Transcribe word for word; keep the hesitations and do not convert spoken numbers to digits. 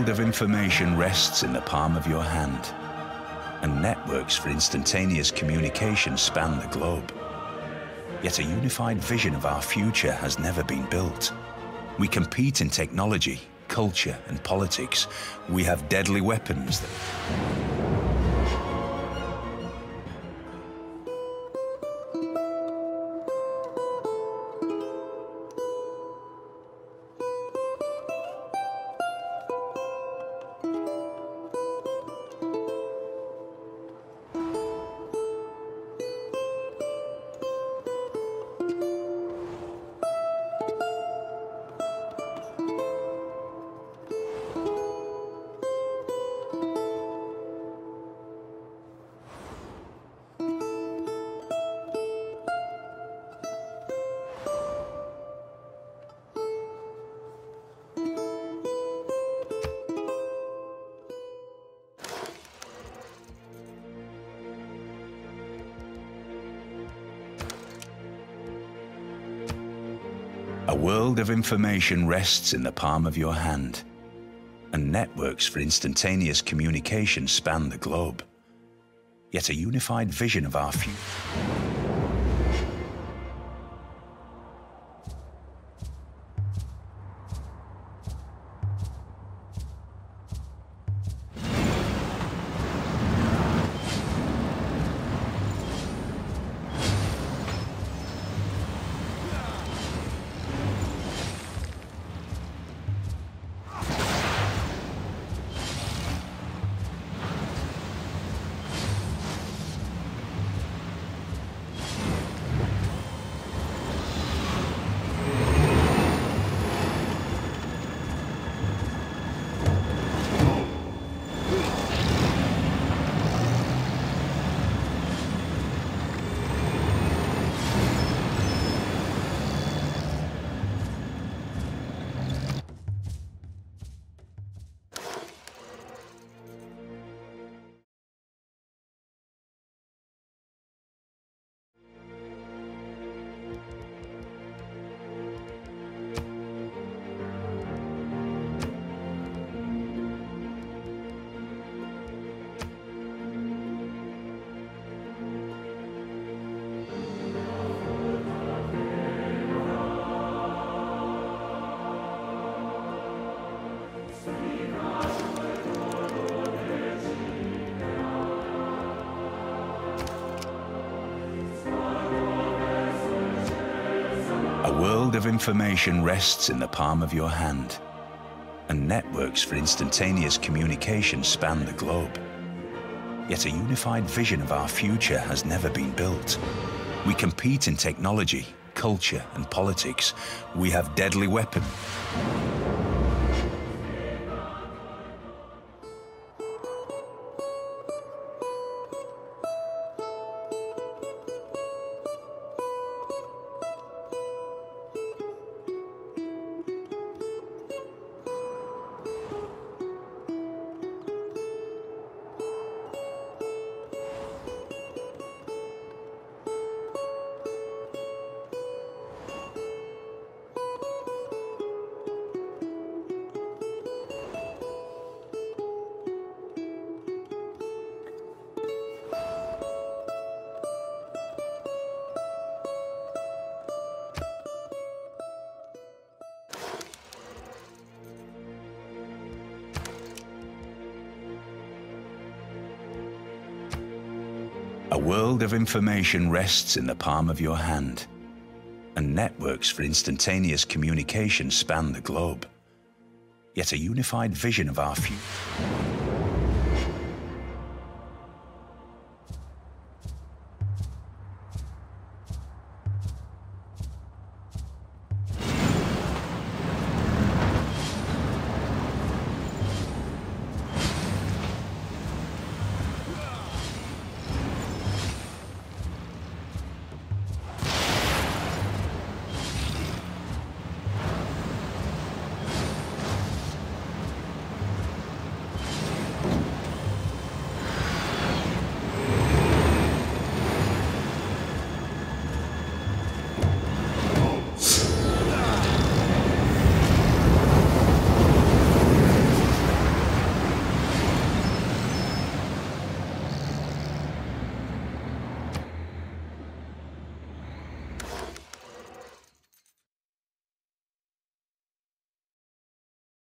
of information rests in the palm of your hand, and networks for instantaneous communication span the globe. Yet a unified vision of our future has never been built. We compete in technology, culture, and politics. We have deadly weapons that... A world of information rests in the palm of your hand, and networks for instantaneous communication span the globe. Yet a unified vision of our future... A world of information rests in the palm of your hand, and networks for instantaneous communication span the globe. Yet a unified vision of our future has never been built. We compete in technology, culture, and politics. We have deadly weapons. A world of information rests in the palm of your hand, and networks for instantaneous communication span the globe. Yet a unified vision of our future.